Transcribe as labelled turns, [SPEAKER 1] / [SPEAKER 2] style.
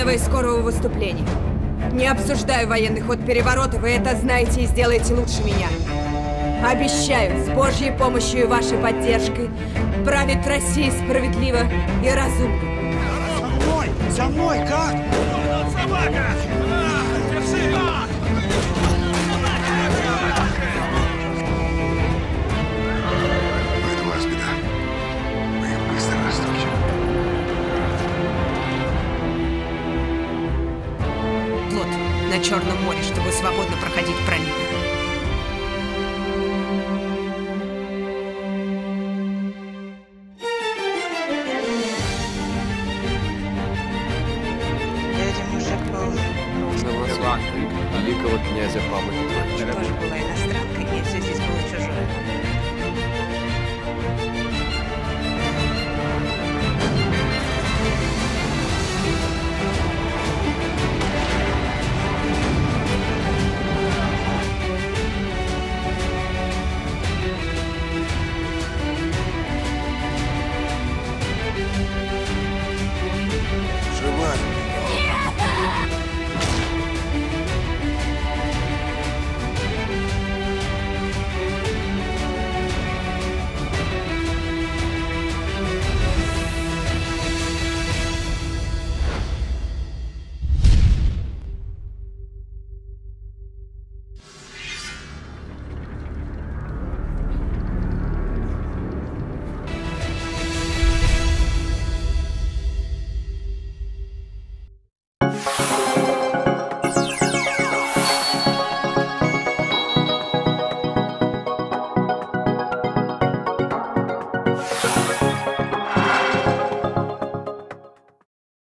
[SPEAKER 1] военного и скорого выступления. Не обсуждаю военный ход переворота, вы это знаете и сделаете лучше меня. Обещаю, с Божьей помощью и вашей поддержкой править Россией справедливо и разумно.
[SPEAKER 2] За мной! За мной! Как?
[SPEAKER 3] Собака! Держи!
[SPEAKER 4] Это вас беда. Мы их быстро растопчем.
[SPEAKER 1] Плот на Черном море, чтобы свободно проходить пролив.
[SPEAKER 5] Великого князя Павла.